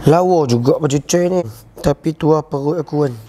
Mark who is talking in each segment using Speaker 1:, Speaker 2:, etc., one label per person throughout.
Speaker 1: Lawa juga baju cuy ni. Tapi tua perut aku kan.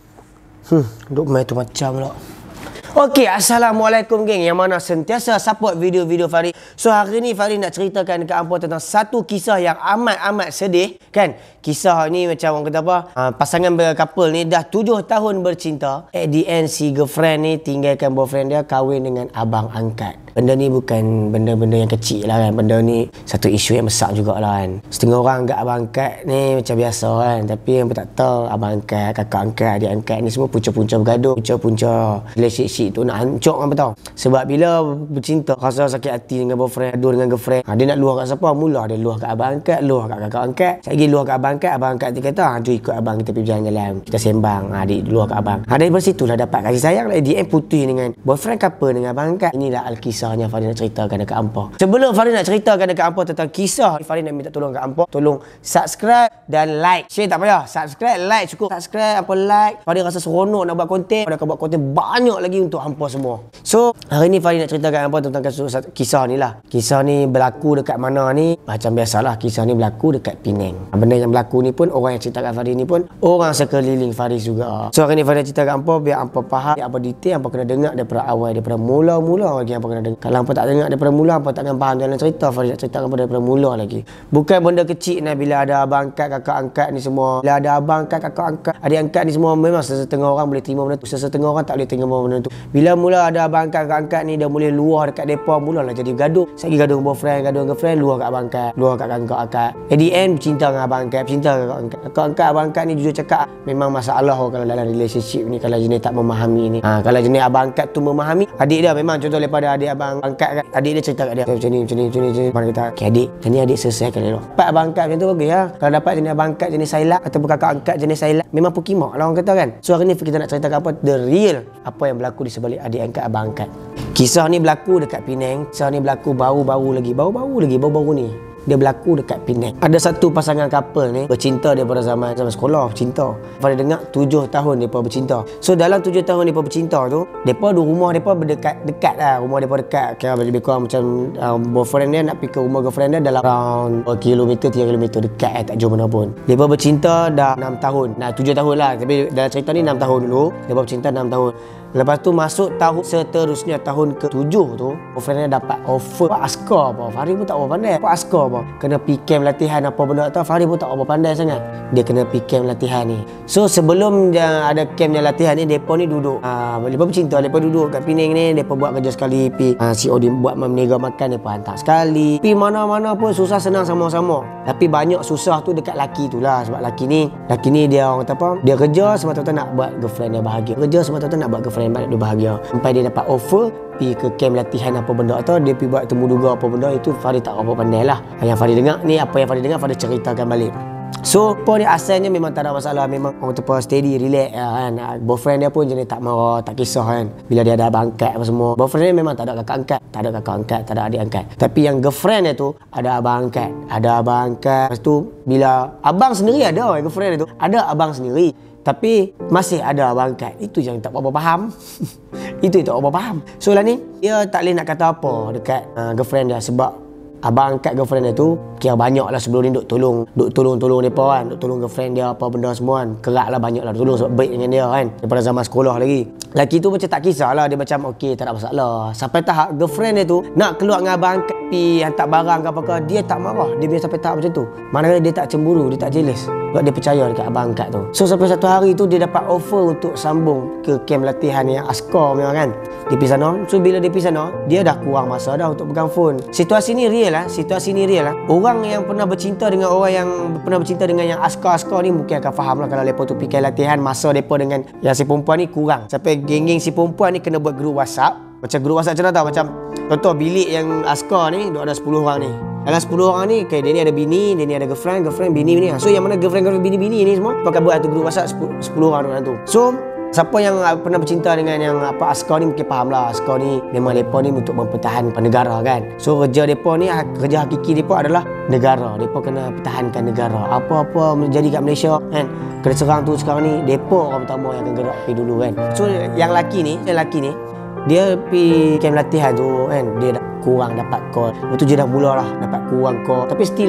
Speaker 1: Duk main tu macam lah. Okey, Assalamualaikum geng yang mana sentiasa support video-video Farid. So hari ni Farid nak ceritakan dekat hampa tentang satu kisah yang amat-amat sedih kan. Kisah ni macam orang kata apa, pasangan berkapal ni dah 7 tahun bercinta. At the end si girlfriend ni tinggalkan boyfriend dia, kahwin dengan abang angkat. Benda ni bukan benda-benda yang kecil lah kan. Benda ni satu isu yang besar jugalah kan. Setengah orang anggap abang angkat ni macam biasa kan. Tapi yang tak tahu abang angkat, kakak angkat, adik angkat ni semua punca-punca bergaduh. Punca-punca relationship tu nak hancur kan tahu. Sebab bila bercinta rasa sakit hati dengan boyfriend, gaduh dengan girlfriend, dia nak luah kat siapa? Mula dia luah kat abang angkat, luah kat kakak angkat. Lagi luah kat abang angkat dia kata, jom ikut abang kita pergi jalan-jalan. Kita sembang, adik luah kat abang. Dari situlah dapat kasih sayang lah. Dia putih dengan boyfriend couple dengan abang angkat. Inilah kisahnya Farid nak ceritakan dekat hampa. Sebelum Farid nak ceritakan dekat hampa tentang kisah, Farid nak minta tolong dekat hampa, tolong subscribe dan like. Share tak payah, subscribe, like cukup. Subscribe, hampa like. Farid rasa seronok nak buat konten. Farid akan buat konten banyak lagi untuk hampa semua. So, hari ni Farid nak ceritakan hampa tentang kisah ni lah. Kisah ni berlaku dekat mana ni? Macam biasalah, kisah ni berlaku dekat Penang. Benda yang berlaku ni pun, orang yang ceritakan Farid ni pun orang sekeliling Farid juga. So, hari ni Farid ceritakan hampa biar hampa faham apa detail, hampa kena dengar daripada awal, daripada mula-mula lagi hampa kena dengar. Kalau hampa tak dengar daripada mula, hampa takkan faham dalam cerita. Farid nak ceritakan hampa daripada mula lagi. Bukan benda kecil nah, bila ada abang angkat, kakak angkat ni semua. Bila ada abang angkat, kakak angkat, adik angkat ni semua, memang sesetengah orang boleh terima benda tu, sesetengah orang tak boleh terima benda tu. Bila mula ada abang angkat, kakak angkat ni dah mula luah dekat depa, mulalah jadi gaduh. Sekali gaduh dengan boyfriend, gaduh dengan girlfriend, luah kat abang angkat, luah kat kakak angkat. At the end bercinta dengan abang angkat, bercinta dengan kakak angkat. Kakak angkat, abang angkat ni jujur cakap memang masalah kalau dalam relationship ni, kalau jenis tak memahami ni. Kalau jenis abang angkat tu memahami, adik dia memang contoh daripada adik abang angkat kan, adik dia cerita kat dia macam ni. Abang kata, "Okay adik, macam ni adik selesaikan dulu." Dapat abang angkat macam tu bagus ya. Kalau dapat jenis abang angkat jenis Sailak ataupun kakak angkat jenis Sailak, memang pukimak lah orang kata kan. So hari ni kita nak ceritakan apa the real, apa yang berlaku di sebalik adik angkat, abang angkat. Kisah ni berlaku dekat Penang. Kisah ni berlaku baru-baru ni. Dia berlaku dekat Penang. Ada satu pasangan couple ni bercinta daripada zaman sekolah, bercinta. Pada dengar 7 tahun mereka bercinta. So dalam 7 tahun mereka bercinta tu, mereka dua rumah mereka berdekat lah. Rumah mereka dekat. Kira lebih kurang macam boyfriend dia nak pergi ke rumah girlfriend dia dalam around 2 km, 3 km dekat tak jauh mana pun. Mereka bercinta dah 6 tahun. Nah 7 tahun lah. Tapi dalam cerita ni 6 tahun dulu. Mereka bercinta 6 tahun. Lepas tu masuk tahun seterusnya, tahun ke-7 tu, boyfriend dia dapat offer askar apa. Farid pun tak apa pandai. Apa askar apa? Kena pergi camp latihan apa benda tak. Farid pun tak apa pandai sangat. Dia kena pergi camp latihan ni. So sebelum ada campnya latihan ni, depa ni duduk. Depa bercinta, depa duduk kat Penang ni, depa buat kerja sekali. Si Odin buat meniaga makan, depa hantar sekali. Pi mana-mana pun susah senang sama-sama. Tapi banyak susah tu dekat laki tu lah. Sebab laki ni dia orang kata apa? Dia kerja semata-mata nak buat girlfriend dia bahagia. Kerja semata-mata nak buat girlfriend dia bahagia. Sampai dia dapat offer pergi ke camp latihan apa benda atau dia pergi buat temu duga apa benda, itu Farid tak apa pandai lah. Yang Farid dengar ni, apa yang Farid dengar Farid ceritakan balik. So, apa ni asalnya memang tak ada masalah. Memang orang tu steady, relax kan. Boyfriend dia pun jenis tak marah, tak kisah kan. Bila dia ada abang angkat apa semua. Boyfriend dia memang tak ada kakak angkat, tak ada kakak angkat, tak ada adik angkat. Tapi yang girlfriend dia tu ada abang angkat. Ada abang angkat. Lepas tu bila abang sendiri ada, girlfriend dia tu ada abang sendiri. Tapi masih ada abang angkat. Itu yang tak apa faham. Itu tak apa faham. So lah ni, dia tak boleh nak kata apa dekat girlfriend dia. Sebab abang angkat girlfriend dia tu kira banyak lah sebelum ni duk tolong mereka kan. Duk tolong girlfriend dia apa benda semua kan. Kerak lah, banyak lah tolong sebab baik dengan dia kan. Daripada zaman sekolah lagi. Laki tu macam tak kisah lah. Dia macam okey, tak ada masalah. Sampai tahap girlfriend dia tu nak keluar dengan abang angkat pergi hantar barang ke apa-apa, dia tak marah. Dia biasa sampai tahap macam tu. Mana dia tak cemburu, dia tak jealous. Sebab dia percaya dekat abang angkat tu. So sampai satu hari tu dia dapat offer untuk sambung ke camp latihan yang askar memang kan. Dia pergi sana. So bila dia pergi sana, dia dah kurang masa dah untuk pegang phone. Situasi ni real lah. Orang yang pernah bercinta dengan orang yang pernah bercinta dengan yang askar-askar ni mungkin akan faham lah. Kalau mereka tu pergi latihan, masa mereka dengan yang si perempuan ni kurang. Sampai geng-geng si perempuan ni kena buat grup WhatsApp. Macam grup WhatsApp macam mana tau? Macam contoh bilik yang askar ni ada 10 orang ni. Dalam 10 orang ni, okay, dia ni ada bini, dia ni ada girlfriend, bini. So yang mana girlfriend, bini ni semua pakai buat satu grup WhatsApp 10 orang dalam tu. So siapa yang pernah bercinta dengan yang askar ni mungkin faham lah. Askar ni memang mereka ni untuk mempertahankan negara kan. So kerja mereka ni, kerja hakiki mereka adalah negara. Mereka kena pertahankan negara. Apa-apa menjadi kat Malaysia kan, kena serang tu sekarang ni, mereka orang pertama yang akan gerak pergi dulu kan. So yang laki ni Dia pergi camp latihan tu kan, dia dah kurang dapat call. Lepas tu dia dah mula lah dapat kurang call. Tapi still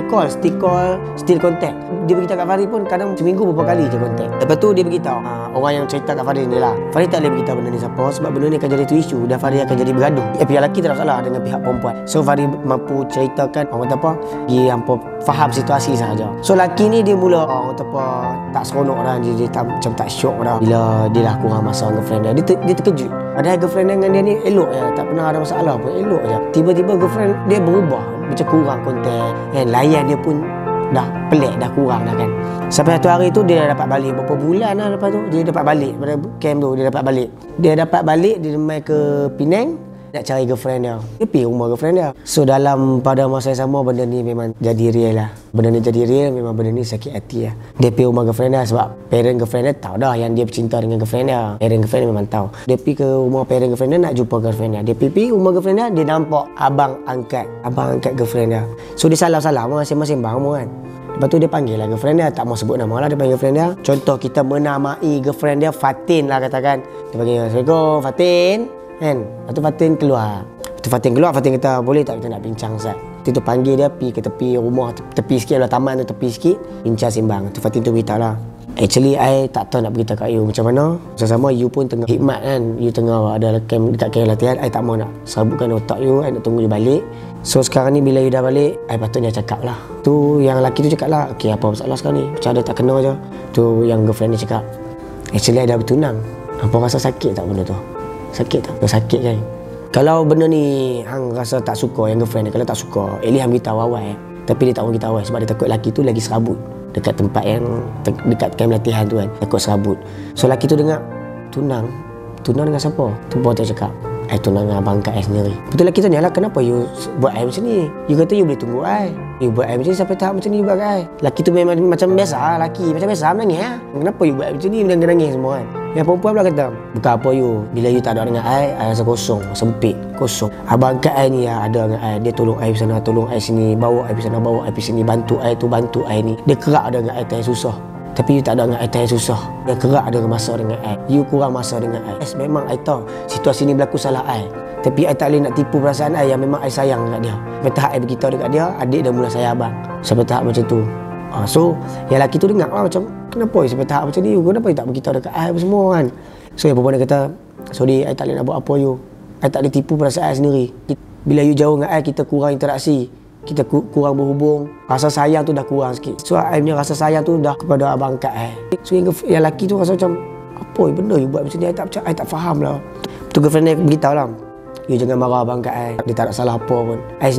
Speaker 1: contact. Dia beritahu kat Farid pun kadang seminggu beberapa kali je contact. Lepas tu dia beritahu orang yang cerita kat Farid ni lah, Farid tak boleh beritahu benda ni siapa, sebab benda ni akan jadi tu isu dan Farid akan jadi bergaduh. Pihak lelaki tak ada masalah dengan pihak perempuan. So Farid mampu ceritakan orang kata apa, dia hampa faham situasi sahaja. So lelaki ni dia mula orang kata apa, tak seronok dah, dia macam tak syok dah bila dia dah kurang masa dengan girlfriend dia. Dia terkejut. Padahal girlfriend dengan dia ni elok je, tak pernah ada masalah pun, elok je. Tiba-tiba girlfriend dia berubah, macam kurang kontak kan, layan dia pun dah pelik, dah kurang dah kan. Sampai satu hari tu dia dah dapat balik, berapa bulan lah lepas tu dia dapat balik pada camp tu. Dia dapat balik, dia mai ke Penang nak cari girlfriend dia. Dia pergi rumah girlfriend dia. So dalam pada masa yang sama, benda ni memang jadi real lah. Benda ni jadi real, memang benda ni sakit hati lah. Dia pergi rumah girlfriend dia sebab parent girlfriend dia tahu dah yang dia bercinta dengan girlfriend dia. Parent girlfriend dia memang tahu. Dia pergi ke rumah parent girlfriend dia nak jumpa girlfriend dia. Dia pergi rumah girlfriend dia, dia nampak abang angkat girlfriend dia. So dia salah-salah masing-masing bang semua kan. Lepas tu dia panggil lah girlfriend dia, tak mau sebut nama lah, dia panggil girlfriend dia. Contoh kita menamai girlfriend dia Fatin lah katakan. Dia panggil, Assalamualaikum Fatin kan. Lepas tu Fatin keluar. Fatin kata, boleh tak kita nak bincang Zat. Lepas tu panggil dia pergi ke tepi rumah, tepi sikit lah, taman tu tepi sikit, bincang simbang. Tu Fatin tu beritahu lah, actually I tak tahu nak beritahu kat you macam mana. Sama-sama you pun tengah hikmat kan, you tengah ada dekat camp latihan. I tak mau nak serabutkan otak you, I nak tunggu you balik. So sekarang ni bila you dah balik, I patutnya cakap lah. Tu yang lelaki tu cakap lah, okay apa masalah sekarang ni, macam ada tak kena je. Tu yang girlfriend dia cakap, actually I dah bertunang. Apa rasa sakit tak benda tu? Sakit tak? Sakit kan? Kalau benda ni hang rasa tak suka yang girlfriend dia, kalau tak suka, at least hang beritahu awal Tapi dia tak mau beritahu sebab dia takut lelaki tu lagi serabut dekat tempat yang dekat camp latihan tu kan, takut serabut. So lelaki tu dengar, tunang dengan siapa? Tu baru dia cakap, I tunang dengan abang kat I sendiri. Betul lelaki tanya lah, kenapa you buat I macam ni? You kata you boleh tunggu I, you buat I macam ni sampai tahap macam ni you buat kat I. Lelaki tu memang macam biasa lah, lelaki macam biasa menangis Kenapa you buat I macam ni, menangis semua kan. Yang perempuan pula kata, bukan apa you, bila you tak ada dengan I rasa kosong, sempit, kosong. Abang kat I ni ada dengan I, dia tolong I sana, tolong I sini, bawa I sana, bawa I sini, bantu I tu, bantu I ni. Dia kerak dengan I time susah. Tapi you tak ada dengan I time susah. Dia kerak dengan masa dengan I. You kurang masa dengan I. Yes, memang I tahu situasi ni berlaku salah I. Tapi I tak boleh nak tipu perasaan I yang memang I sayang dekat dia. Sampai tahap I beritahu dekat dia, adik dah mula sayang abang. Sampai tahap macam tu. So yang lelaki tu dengar lah macam, kenapa sampai tahap macam ni, kenapa you tak beritahu dekat I apa semua kan. So yang perempuan dia kata, sorry I tak boleh nak buat apa you, I tak boleh tipu perasaan I sendiri. Bila you jauh dengan I, kita kurang interaksi, kita kurang berhubung, rasa sayang tu dah kurang sikit. So I punya rasa sayang tu dah kepada abang kat I. So yang lelaki tu rasa macam, apa benda you buat macam ni, I tak faham lah. Tu girlfriend dia beritahu lah, you jangan marah abang kat I, dia tak ada salah apa pun. I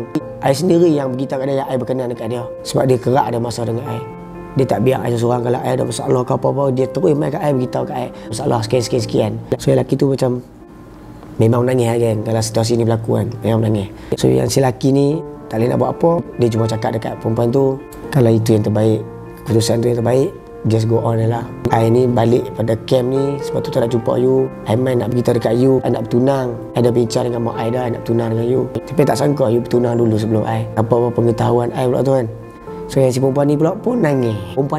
Speaker 1: sendiri yang beritahu kat dia yang I berkenan dekat dia. Sebab dia kerak ada masa dengan I. Dia tak biar I seorang, kalau I ada masalah ke apa-apa, dia terus main kat I, beritahu kat I masalah sekian. So yang lelaki tu macam memang menangis kan, kalau situasi ni berlaku kan, memang menangis. So yang si lelaki ni tak boleh nak buat apa, dia cuma cakap dekat perempuan tu, kalau itu yang terbaik, keputusan tu yang terbaik, just go on lah. I ni balik pada camp ni sebab tu tak nak jumpa you. I main nak beritahu dekat you, I nak bertunang. I dah bincang dengan mak I dah, I nak bertunang dengan you. Tapi tak sangka you bertunang dulu sebelum I. Apa-apa pengetahuan I pula tu kan. So yang si perempuan ni pula pun nangis.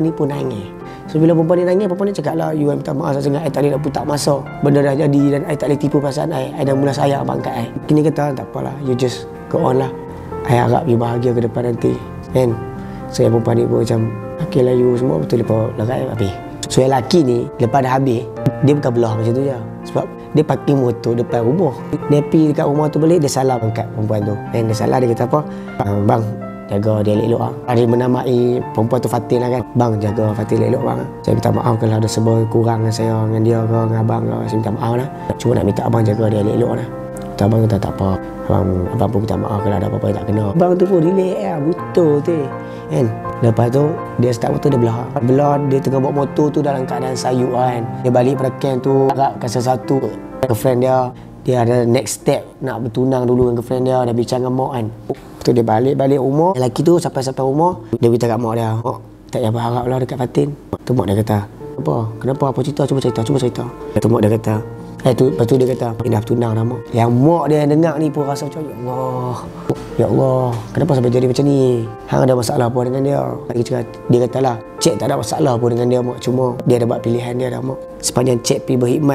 Speaker 1: So bila perempuan ni nangis, perempuan ni cakap lah, you minta maaf sangat, I tak boleh nak putar masa. Benda dah jadi dan I tak boleh tipu perasaan I dah mula sayang abang kat I. Kini kata, tak apalah, you just go on lah. I harap you bahagia ke depan nanti kan. So yang perempuan ni pun macam, okay lah you semua betul lepas larat habis. So yang lelaki ni lepas dah habis, dia bukan belah macam tu je. Sebab dia parking motor depan rumah. Dia pergi dekat rumah tu balik, dia salam kat perempuan tu. Dan dia salah, dia kata apa, bang jaga dia elok-elok lah. Dia menamai perempuan tu Fatin lah kan. Bang jaga Fatin elok-elok bang. Saya minta maaf kalau ada sebab kurang dengan saya, dengan dia ke, dengan abang ke. Saya minta maaf lah. Cuma nak minta abang jaga dia elok-elok lah. Abang kata tak apa. Abang pun minta maaf kalau ada apa-apa yang tak kena. Abang tu pun relax lah, betul tu kan. Lepas tu dia start motor, dia belah, dia tengah bawa motor tu dalam keadaan sayuk kan. Dia balik pada camp tu, harapkan sesuatu girlfriend dia ada next step nak bertunang dulu dengan girlfriend dia, dah bincang dengan mak kan. Tu dia balik rumah, lelaki tu sampai rumah, dia beritahu kat mak dia, mak tak payah berharap lah dekat Fatin. Tu mak dia kata, apa cerita, cuba cerita. Tu mak dia kata, lepas tu dia kata, dia dah bertunang dah mak. Yang mak dia yang dengar ni pun rasa macam, Ya Allah, kenapa sampai jadi macam ni? Hang ada masalah apa dengan dia? Dia kata lah, Cik tak ada masalah apa dengan dia mak. Cuma dia ada buat pilihan dia dah mak. Sepanjang Cik pergi berkhidmat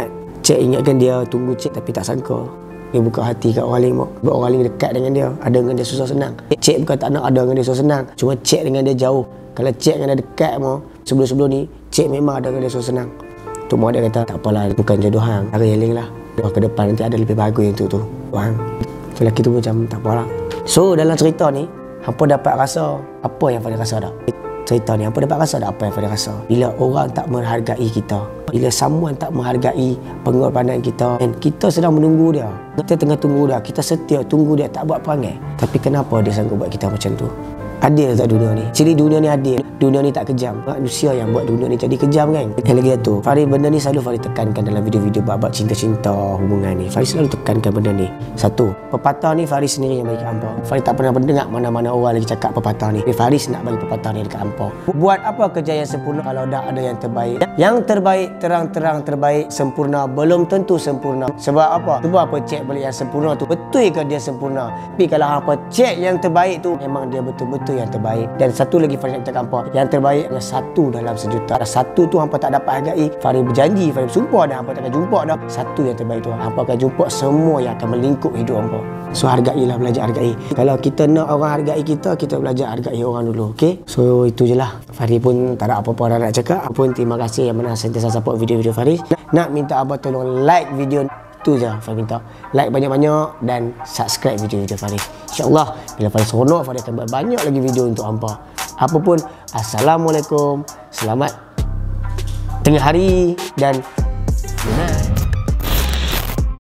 Speaker 1: Cik ingatkan dia, tunggu Cik, tapi tak sangka dia buka hati kat orang lain. Buat orang lain dekat dengan dia, ada dengan dia susah senang. Cik bukan tak nak ada dengan dia susah senang, cuma Cik dengan dia jauh. Kalau Cik dengan dia dekat sebelum-sebelum ni, Cik memang ada dengan dia susah senang. Tu mak dia kata, tak apalah, bukan jodoh hang, cara healing lah. Ke depan nanti ada lebih bagus untuk tu hang. So lelaki tu macam tak apalah. So dalam cerita ni, hampa dapat rasa apa yang Fadil rasa tak? Cerita ni, hampa dapat rasa tak apa yang Fadil rasa? Bila orang tak menghargai kita, bila someone tak menghargai pengorbanan kita, dan kita sedang menunggu dia, kita tengah tunggu dia, kita setia tunggu dia, tak buat perangai, tapi kenapa dia sanggup buat kita macam tu? Adil tak dunia ni? Ciri dunia ni adil. Dunia ni tak kejam. Manusia yang buat dunia ni jadi kejam kan? Yang lagi satu, Farid, benda ni selalu Farid tekankan dalam video-video bab cinta-cinta hubungan ni. Farid selalu tekankan benda ni. Satu, pepatah ni Farid sendiri yang bagi kat hampa. Farid tak pernah dengar mana-mana orang lagi cakap pepatah ni. Farid nak bagi pepatah ni dekat hampa. Buat apa kerja yang sempurna kalau dah ada yang terbaik? Yang terbaik, terang-terang terbaik, sempurna belum tentu sempurna. Sebab apa? Cuba apa cek balik yang sempurna tu, betul ke dia sempurna? Tapi kalau hampa cek yang terbaik tu, memang dia betul-betul yang terbaik. Dan satu lagi Farid nak cakap hampa, yang terbaik adalah satu dalam sejuta. Satu tu hampa tak dapat hargai, Farid berjanji, Farid bersumpah dah, hampa takkan jumpa dah. Satu yang terbaik tu, hampa akan jumpa semua yang akan melingkup hidup hampa. So hargailah, belajar hargai. Kalau kita nak orang hargai kita, kita belajar hargai orang dulu. Okay? So itu je lah. Farid pun tak ada apa-apa nak cakap. Apapun, terima kasih yang mana sentiasa support video-video Farid. Nak minta abang tolong like video tu je Farid minta. Like banyak-banyak dan subscribe video-video Farid. InsyaAllah bila Farid seronok, Farid akan buat banyak lagi video untuk hampa. Apapun, Assalamualaikum, selamat tengah hari dan